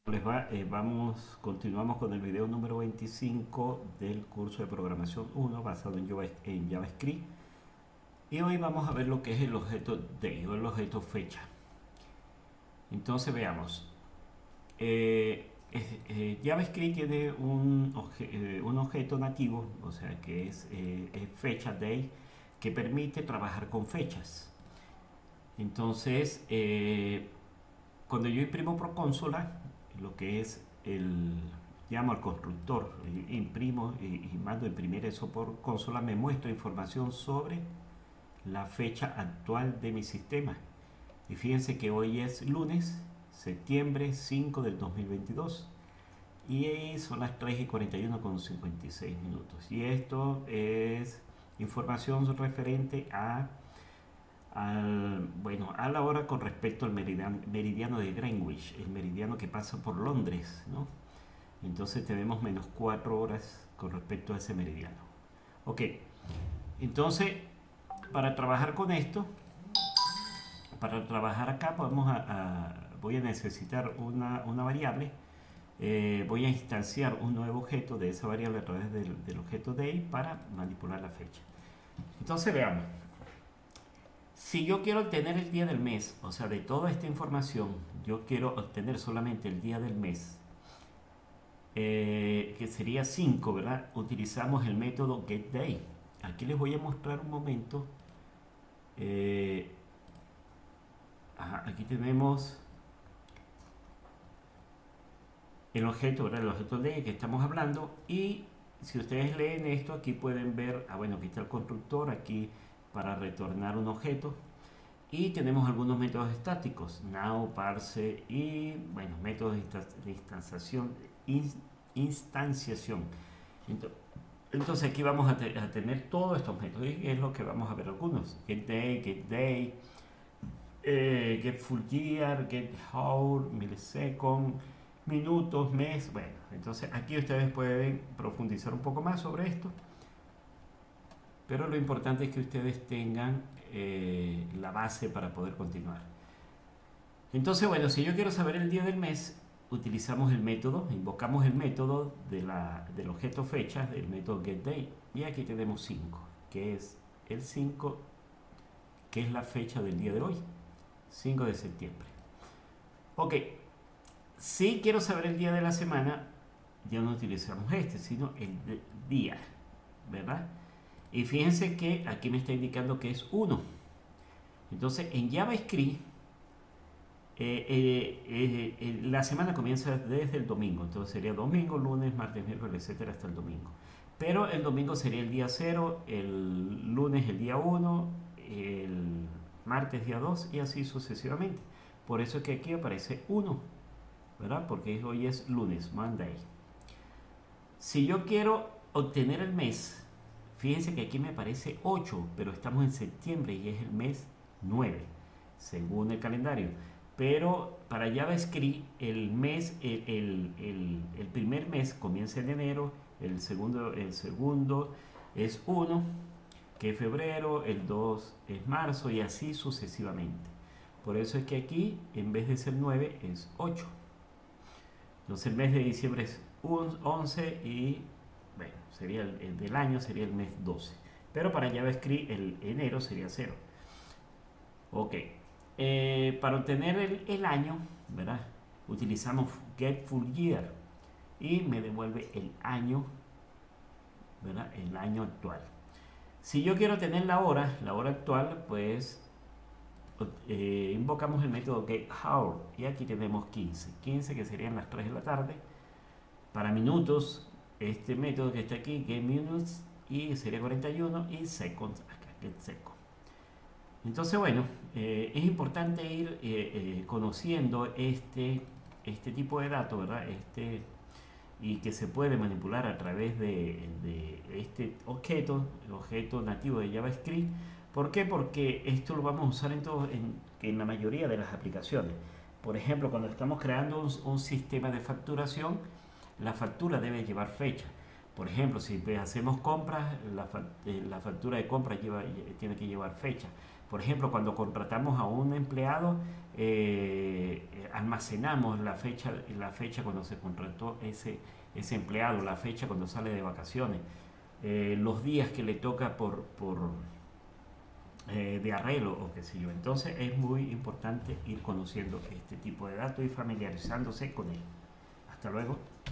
Les va, continuamos con el video número 25 del curso de programación 1 basado en JavaScript, y hoy vamos a ver lo que es el objeto day o el objeto fecha. Entonces veamos, JavaScript tiene un objeto nativo, o sea que es fecha day, que permite trabajar con fechas. Entonces cuando yo imprimo por consola, lo que es llamo al constructor, imprimo y mando a imprimir eso por consola, me muestra información sobre la fecha actual de mi sistema. Y fíjense que hoy es lunes, septiembre 5 del 2022, y son las 3:41 con 56 minutos. Y esto es información referente a la hora con respecto al meridiano de Greenwich, el meridiano que pasa por Londres, ¿no? Entonces tenemos menos 4 horas con respecto a ese meridiano. Ok, entonces para trabajar con esto, para trabajar acá voy a necesitar una variable. Voy a instanciar un nuevo objeto de esa variable a través del objeto day para manipular la fecha. Entonces veamos. Si yo quiero obtener el día del mes, o sea, de toda esta información, yo quiero obtener solamente el día del mes, que sería 5, ¿verdad? Utilizamos el método getDay. Aquí les voy a mostrar un momento. Aquí tenemos el objeto, ¿verdad? El objeto day que estamos hablando. Y si ustedes leen esto, aquí pueden ver, bueno, aquí está el constructor, aquí para retornar un objeto, y tenemos algunos métodos estáticos, now, parse y bueno, métodos de instanciación. Entonces aquí vamos a tener todos estos métodos, y es lo que vamos a ver algunos: getDay, getFullYear, getHour, millisecond, minutos, mes. Bueno, entonces aquí ustedes pueden profundizar un poco más sobre esto, pero lo importante es que ustedes tengan la base para poder continuar. Entonces, bueno, si yo quiero saber el día del mes, utilizamos el método, invocamos el método del objeto fecha, del método getDay, y aquí tenemos 5, que es el 5, que es la fecha del día de hoy, 5 de septiembre. Ok, si quiero saber el día de la semana, ya no utilizamos sino el día, ¿verdad? Y fíjense que aquí me está indicando que es 1. Entonces en JavaScript la semana comienza desde el domingo. Entonces sería domingo, lunes, martes, miércoles, etcétera, hasta el domingo. Pero el domingo sería el día 0, el lunes el día 1, el martes día 2 y así sucesivamente. Por eso es que aquí aparece 1, ¿verdad? Porque hoy es lunes, Monday. Si yo quiero obtener el mes, fíjense que aquí me aparece 8, pero estamos en septiembre y es el mes 9, según el calendario. Pero para JavaScript, el primer mes comienza en enero, el segundo es 1, que es febrero, el 2 es marzo, y así sucesivamente. Por eso es que aquí, en vez de ser 9, es 8. Entonces el mes de diciembre es 11 y bueno, sería el del año sería el mes 12. Pero para JavaScript el enero sería 0. Ok. Para obtener el año, ¿verdad? Utilizamos getFullYear y me devuelve el año, ¿verdad? El año actual. Si yo quiero tener la hora actual, pues invocamos el método getHour, y aquí tenemos 15, que serían las 3 de la tarde. Para minutos, este método que está aquí, getMinutes, y sería 41, y seconds, acá, getSecond. Entonces, bueno, es importante ir conociendo este tipo de datos, ¿verdad? Y que se puede manipular a través de este objeto nativo de JavaScript. ¿Por qué? Porque esto lo vamos a usar en la mayoría de las aplicaciones. Por ejemplo, cuando estamos creando un sistema de facturación, la factura debe llevar fecha. Por ejemplo, si hacemos compras, la factura de compras tiene que llevar fecha. Por ejemplo, cuando contratamos a un empleado, almacenamos la fecha cuando se contrató ese empleado, la fecha cuando sale de vacaciones, los días que le toca de arreglo o qué sé yo. Entonces es muy importante ir conociendo este tipo de datos y familiarizándose con él. Hasta luego.